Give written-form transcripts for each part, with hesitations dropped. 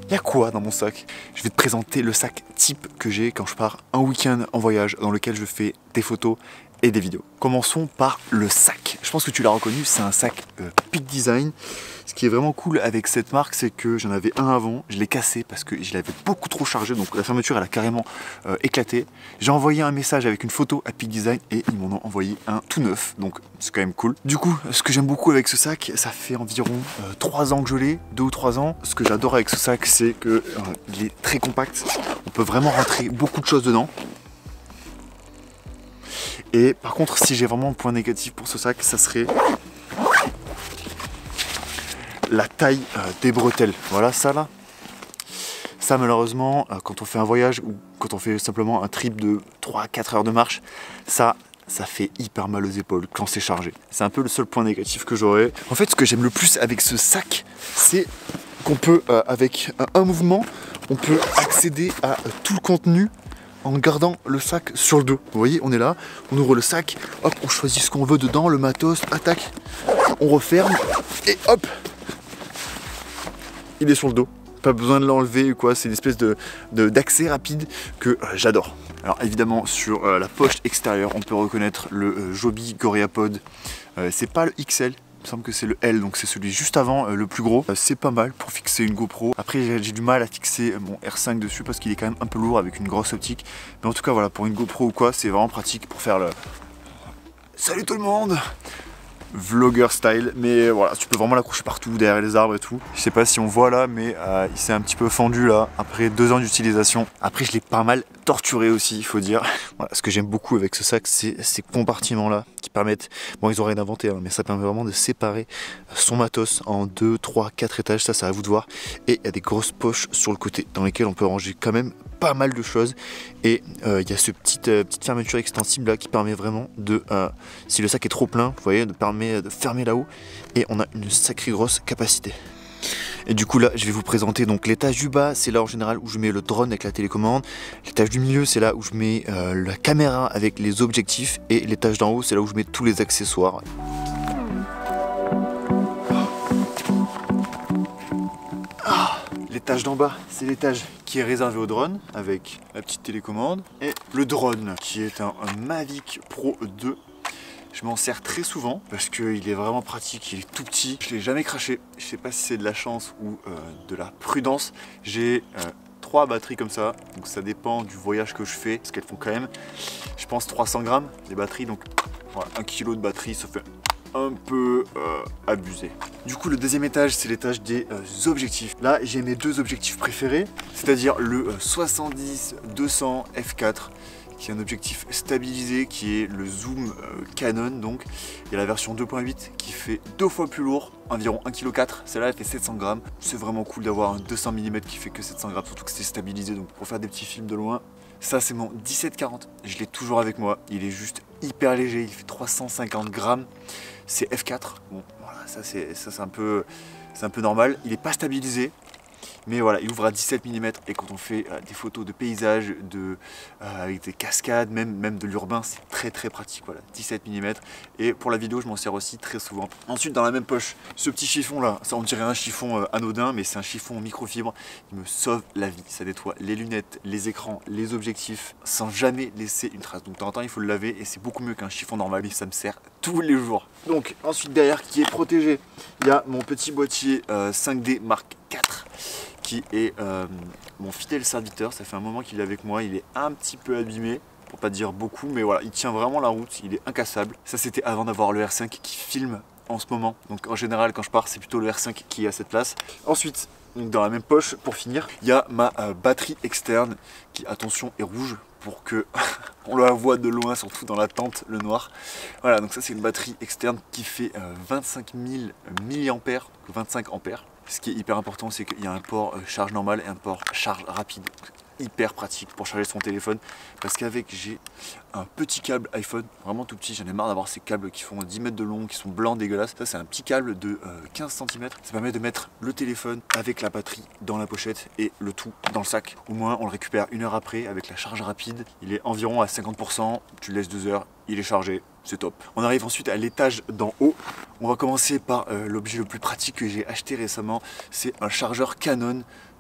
Il y a quoi dans mon sac? Je vais te présenter le sac type que j'ai quand je pars un week-end en voyage dans lequel je fais des photos et des vidéos. Commençons par le sac. Je pense que tu l'as reconnu, c'est un sac Peak Design. Ce qui est vraiment cool avec cette marque, c'est que j'en avais un avant, je l'ai cassé parce que je l'avais beaucoup trop chargé, donc la fermeture elle a carrément éclaté. J'ai envoyé un message avec une photo à Peak Design et ils m'en ont envoyé un tout neuf, donc c'est quand même cool. Du coup, ce que j'aime beaucoup avec ce sac, ça fait environ 3 ans que je l'ai, 2 ou 3 ans. Ce que j'adore avec ce sac, c'est que il est très compact, on peut vraiment rentrer beaucoup de choses dedans. Et par contre, si j'ai vraiment un point négatif pour ce sac, ça serait la taille des bretelles. Voilà ça là. Ça malheureusement, quand on fait un voyage ou quand on fait simplement un trip de 3-4 heures de marche, ça fait hyper mal aux épaules quand c'est chargé. C'est un peu le seul point négatif que j'aurais. En fait, ce que j'aime le plus avec ce sac, c'est qu'on peut, avec un mouvement, on peut accéder à tout le contenu en gardant le sac sur le dos. Vous voyez, on est là, on ouvre le sac, hop, on choisit ce qu'on veut dedans, le matos, attaque, on referme et hop, il est sur le dos. Pas besoin de l'enlever ou quoi, c'est une espèce d'accès rapide que j'adore. Alors évidemment sur la poche extérieure, on peut reconnaître le Joby GorillaPod. C'est pas le XL. Il me semble que c'est le L, donc c'est celui juste avant, le plus gros. C'est pas mal pour fixer une GoPro. Après j'ai du mal à fixer mon R5 dessus parce qu'il est quand même un peu lourd avec une grosse optique. Mais en tout cas voilà, pour une GoPro ou quoi, c'est vraiment pratique pour faire le... Salut tout le monde! Vlogger style, mais voilà, tu peux vraiment l'accrocher partout, derrière les arbres et tout. Je sais pas si on voit là, mais il s'est un petit peu fendu là, après 2 ans d'utilisation. Après je l'ai pas mal torturé aussi, il faut dire. Voilà, ce que j'aime beaucoup avec ce sac, c'est ces compartiments là, qui permettent, bon ils ont rien inventé, hein, mais ça permet vraiment de séparer son matos en 2, 3, 4 étages, ça c'est à vous de voir. Et il y a des grosses poches sur le côté, dans lesquelles on peut ranger quand même pas mal de choses. Et il y a ce petite fermeture extensible là qui permet vraiment de, si le sac est trop plein, vous voyez, permet de fermer là-haut et on a une sacrée grosse capacité. Et du coup là je vais vous présenter donc l'étage du bas, c'est là en général où je mets le drone avec la télécommande. L'étage du milieu c'est là où je mets la caméra avec les objectifs et l'étage d'en haut c'est là où je mets tous les accessoires. L'étage d'en bas, c'est l'étage qui est réservé au drone avec la petite télécommande et le drone qui est un Mavic Pro 2. Je m'en sers très souvent parce qu'il est vraiment pratique, il est tout petit. Je l'ai jamais craché. Je sais pas si c'est de la chance ou de la prudence. J'ai 3 batteries comme ça, donc ça dépend du voyage que je fais parce qu'elles font quand même, je pense 300 grammes les batteries, donc voilà, 1 kg de batterie, ça fait un peu abusé. Du coup le deuxième étage c'est l'étage des objectifs. Là j'ai mes 2 objectifs préférés, c'est-à-dire le 70-200 f4 qui est un objectif stabilisé qui est le zoom Canon, donc il y a la version 2.8 qui fait 2 fois plus lourd, environ 1,4 kg, celle-là elle fait 700 grammes. C'est vraiment cool d'avoir un 200 mm qui fait que 700 grammes, surtout que c'est stabilisé, donc pour faire des petits films de loin. Ça c'est mon 17-40, je l'ai toujours avec moi, il est juste hyper léger, il fait 350 grammes, c'est F4, bon voilà, ça c'est un peu normal, il n'est pas stabilisé, mais voilà, il ouvre à 17 mm et quand on fait des photos de paysages, avec des cascades, même de l'urbain, c'est très pratique, voilà, 17 mm. Et pour la vidéo, je m'en sers aussi très souvent. Ensuite, dans la même poche, ce petit chiffon là, ça on dirait un chiffon anodin, mais c'est un chiffon microfibre, il me sauve la vie. Ça nettoie les lunettes, les écrans, les objectifs, sans jamais laisser une trace. Donc de temps en temps, il faut le laver et c'est beaucoup mieux qu'un chiffon normal, mais ça me sert tous les jours. Donc ensuite derrière, qui est protégé, il y a mon petit boîtier 5D Mark IV. Qui est mon fidèle serviteur, ça fait un moment qu'il est avec moi, il est un petit peu abîmé, pour pas dire beaucoup, mais voilà, il tient vraiment la route, il est incassable. Ça c'était avant d'avoir le R5 qui filme en ce moment, donc en général quand je pars c'est plutôt le R5 qui est à cette place. Ensuite, donc dans la même poche, pour finir, il y a ma batterie externe qui, attention, est rouge pour que on la voit de loin, surtout dans la tente, le noir. Voilà, donc ça c'est une batterie externe qui fait 25 000 mAh, 25 ampères. Ce qui est hyper important, c'est qu'il y a un port charge normale et un port charge rapide. Hyper pratique pour charger son téléphone, parce qu'avec j'ai un petit câble iPhone, vraiment tout petit, j'en ai marre d'avoir ces câbles qui font 10 mètres de long, qui sont blancs dégueulasses. Ça c'est un petit câble de 15 cm, ça permet de mettre le téléphone avec la batterie dans la pochette et le tout dans le sac. Au moins on le récupère 1 heure après avec la charge rapide, il est environ à 50%, tu le laisses 2 heures, il est chargé, c'est top. On arrive ensuite à l'étage d'en haut. On va commencer par l'objet le plus pratique que j'ai acheté récemment, c'est un chargeur Canon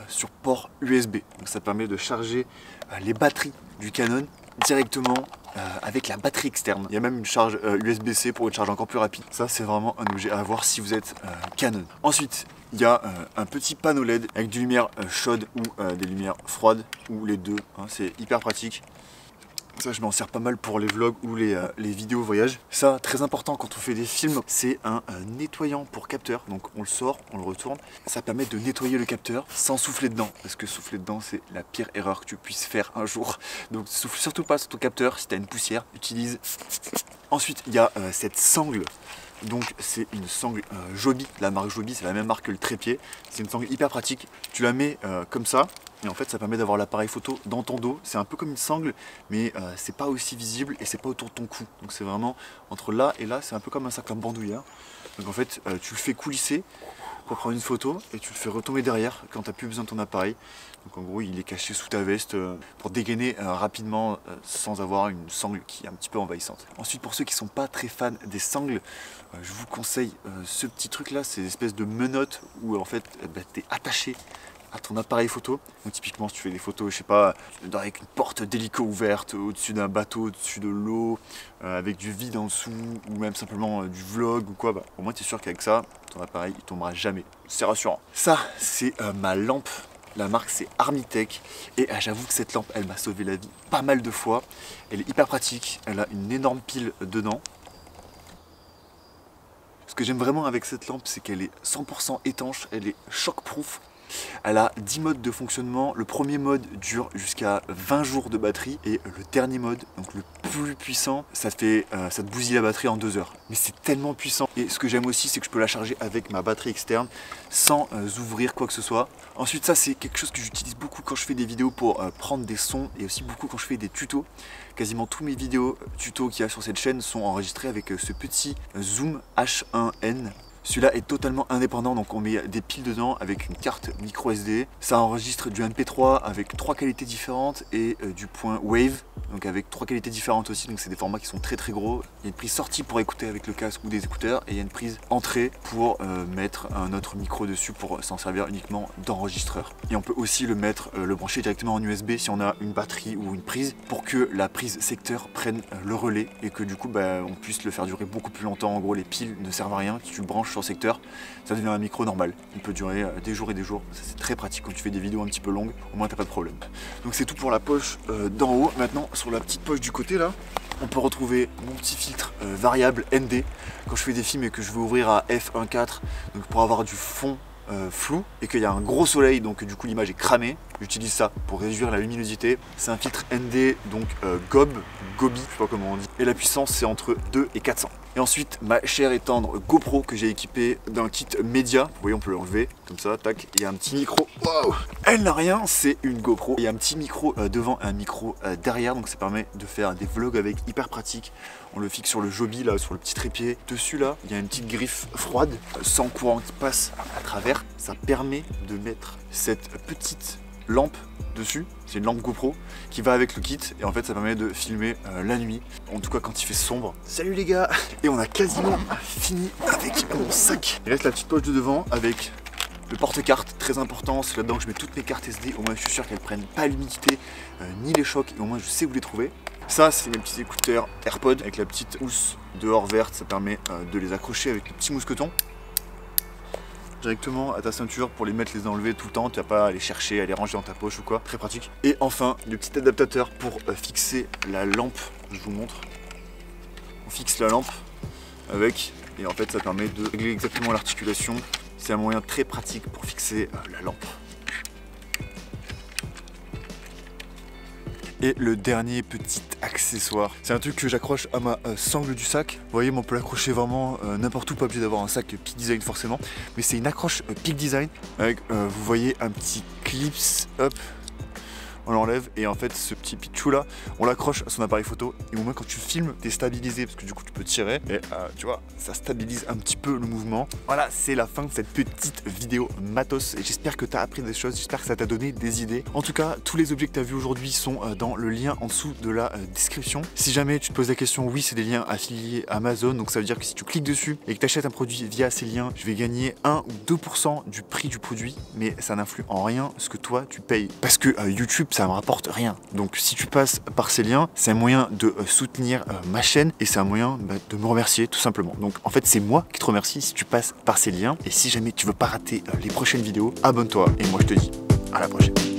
sur port USB. Donc ça permet de charger les batteries du Canon directement avec la batterie externe. Il y a même une charge USB-C pour une charge encore plus rapide. Ça, c'est vraiment un objet à avoir si vous êtes Canon. Ensuite, il y a un petit panneau LED avec des lumières chaudes ou des lumières froides, ou les deux. Hein, c'est hyper pratique. Ça, je m'en sers pas mal pour les vlogs ou les vidéos voyage. Ça, très important quand on fait des films, c'est un nettoyant pour capteur. Donc on le sort, on le retourne. Ça permet de nettoyer le capteur sans souffler dedans. Parce que souffler dedans, c'est la pire erreur que tu puisses faire un jour. Donc souffle surtout pas sur ton capteur. Si tu as une poussière, utilise. Ensuite, il y a cette sangle. Donc c'est une sangle Joby, la marque Joby, c'est la même marque que le trépied. C'est une sangle hyper pratique. Tu la mets comme ça. Et en fait ça permet d'avoir l'appareil photo dans ton dos. C'est un peu comme une sangle, mais c'est pas aussi visible et c'est pas autour de ton cou. Donc c'est vraiment entre là et là, c'est un peu comme un sac à bandoulière. Donc en fait tu le fais coulisser pour prendre une photo et tu le fais retomber derrière quand tu n'as plus besoin de ton appareil. Donc en gros il est caché sous ta veste pour dégainer rapidement sans avoir une sangle qui est un petit peu envahissante. Ensuite pour ceux qui ne sont pas très fans des sangles, je vous conseille ce petit truc là, c'est une espèce de menotte où en fait tu es attaché à ton appareil photo. Donc typiquement si tu fais des photos, je sais pas, avec une porte d'hélico ouverte, au-dessus d'un bateau, au-dessus de l'eau, avec du vide en dessous, ou même simplement du vlog ou quoi, au moins tu es sûr qu'avec ça, ton appareil il tombera jamais. C'est rassurant. Ça, c'est ma lampe. La marque c'est Armitech et j'avoue que cette lampe elle m'a sauvé la vie pas mal de fois. Elle est hyper pratique, elle a une énorme pile dedans. Ce que j'aime vraiment avec cette lampe, c'est qu'elle est 100% étanche, elle est shock-proof. Elle a 10 modes de fonctionnement. Le premier mode dure jusqu'à 20 jours de batterie et le dernier mode, donc le plus puissant, ça te bousille la batterie en 2 heures. Mais c'est tellement puissant. Et ce que j'aime aussi, c'est que je peux la charger avec ma batterie externe sans ouvrir quoi que ce soit. Ensuite, ça c'est quelque chose que j'utilise beaucoup quand je fais des vidéos pour prendre des sons et aussi beaucoup quand je fais des tutos. Quasiment tous mes vidéos tutos qu'il y a sur cette chaîne sont enregistrés avec ce petit Zoom H1N. Celui-là est totalement indépendant, donc on met des piles dedans avec une carte micro SD. Ça enregistre du MP3 avec 3 qualités différentes et du point Wave, donc avec 3 qualités différentes aussi, donc c'est des formats qui sont très très gros. Il y a une prise sortie pour écouter avec le casque ou des écouteurs et il y a une prise entrée pour mettre un autre micro dessus pour s'en servir uniquement d'enregistreur. Et on peut aussi le brancher directement en USB si on a une batterie ou une prise pour que la prise secteur prenne le relais et que du coup on puisse le faire durer beaucoup plus longtemps. En gros les piles ne servent à rien, si tu le branches sur secteur, ça devient un micro normal. Il peut durer des jours et des jours. C'est très pratique quand tu fais des vidéos un petit peu longues, au moins t'as pas de problème. Donc c'est tout pour la poche d'en haut. Maintenant sur la petite poche du côté là, on peut retrouver mon petit filtre variable ND. Quand je fais des films et que je veux ouvrir à f1.4, donc pour avoir du fond flou et qu'il y a un gros soleil, donc du coup l'image est cramée, j'utilise ça pour réduire la luminosité. C'est un filtre ND, donc Gobi, je sais pas comment on dit, et la puissance c'est entre 2 et 400. Et ensuite ma chère et tendre GoPro que j'ai équipée d'un kit média. Vous voyez, on peut l'enlever comme ça, tac. Il y a un petit micro, wow, elle n'a rien, c'est une GoPro. Il y a un petit micro devant, un micro derrière, donc ça permet de faire des vlogs avec, hyper pratique. On le fixe sur le Joby là, sur le petit trépied. Dessus là, il y a une petite griffe froide, sans courant qui passe à travers. Ça permet de mettre cette petite lampe dessus, c'est une lampe GoPro qui va avec le kit et en fait ça permet de filmer la nuit, en tout cas quand il fait sombre. Salut les gars! Et on a quasiment fini avec mon sac. Il reste la petite poche de devant avec le porte-carte, très important, c'est là-dedans que je mets toutes mes cartes SD, au moins je suis sûr qu'elles prennent pas l'humidité ni les chocs et au moins je sais où les trouver. Ça c'est mes petits écouteurs AirPods avec la petite housse dehors verte, ça permet de les accrocher avec le petit mousqueton directement à ta ceinture pour les mettre, les enlever tout le temps, tu n'as pas à les chercher, à les ranger dans ta poche ou quoi, très pratique. Et enfin, le petit adaptateur pour fixer la lampe, je vous montre. On fixe la lampe avec, et en fait ça permet de régler exactement l'articulation. C'est un moyen très pratique pour fixer la lampe. Et le dernier petit accessoire, c'est un truc que j'accroche à ma sangle du sac. Vous voyez, on peut l'accrocher vraiment n'importe où, pas obligé d'avoir un sac Peak Design forcément. Mais c'est une accroche Peak Design avec, vous voyez, un petit clips up on l'enlève et en fait ce petit pitchou là, on l'accroche à son appareil photo et au moins quand tu filmes, t'es stabilisé parce que du coup tu peux tirer et tu vois, ça stabilise un petit peu le mouvement. Voilà, c'est la fin de cette petite vidéo matos et j'espère que t'as appris des choses, j'espère que ça t'a donné des idées. En tout cas, tous les objets que t'as vus aujourd'hui sont dans le lien en dessous de la description. Si jamais tu te poses la question, oui, c'est des liens affiliés Amazon, donc ça veut dire que si tu cliques dessus et que tu achètes un produit via ces liens, je vais gagner 1 ou 2% du prix du produit, mais ça n'influe en rien ce que toi tu payes. Parce que YouTube, ça me rapporte rien. Donc si tu passes par ces liens, c'est un moyen de soutenir ma chaîne et c'est un moyen de me remercier tout simplement. Donc en fait, c'est moi qui te remercie si tu passes par ces liens. Et si jamais tu veux pas rater les prochaines vidéos, abonne-toi et moi je te dis à la prochaine.